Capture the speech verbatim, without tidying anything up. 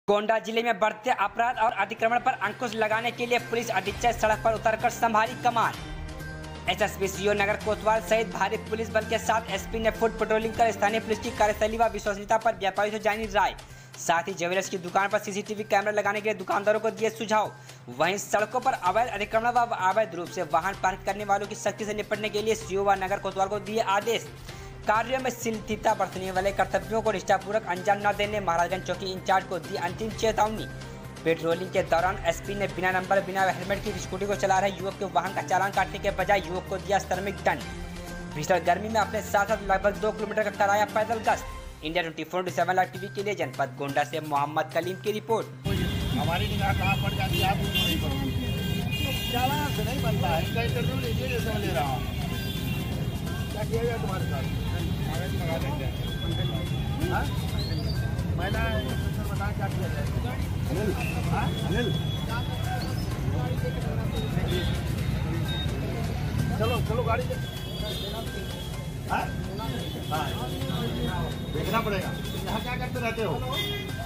गोंडा जिले में बढ़ते अपराध और अतिक्रमण पर अंकुश लगाने के लिए पुलिस अधीक्षक सड़क पर उतरकर संभाली कमान। एसएसपी सीओ नगर कोतवाल सहित भारी पुलिस बल के साथ एसपी ने फुट पेट्रोलिंग कर स्थानीय पुलिस की कार्यशैली व विश्वसनीयता पर व्यापारियों से जानी राय। साथ ही ज्वेलर्स की दुकान पर सीसीटीवी कैमरा लगाने के लिए दुकानदारों को दिए सुझाव। वहीं सड़कों पर अवैध अतिक्रमण व अवैध रूप से वाहन पार्क करने वालों की सख्ती से निपटने के लिए सीओ व नगर कोतवाल को दिए आदेश। कार्यों में शिथिलता बरतने वाले कर्तव्यों को निष्ठापूर्वक अंजाम न देने महाराजगंज चौकी इंचार्ज को दी अंतिम चेतावनी। पेट्रोलिंग के दौरान एसपी ने बिना नंबर बिना हेलमेट की स्कूटी को चला रहे युवक के वाहन का चालान काटने के बजाय युवक को दिया श्रमिक दंड। भीषण गर्मी में अपने साथ साथ लगभग दो किलोमीटर का कराया पैदल गश्त। India twenty four into seven live TV के लिए जनपद गोंडा से मोहम्मद कलीम की रिपोर्ट। हमारी निगाह कहाँ पड़ जाती है, आप उसको नहीं करोगे। चालान से नहीं बनता है, इनका इंटरव्यू लीजिए जैसे मैं ले रहा हूँ। क्या किया जाए तुम्हारे साथ? महिला बताएं क्या किया जाए। अनिल अनिल चलो चलो गाड़ी से देखना पड़ेगा। यहाँ क्या करते रहते हो?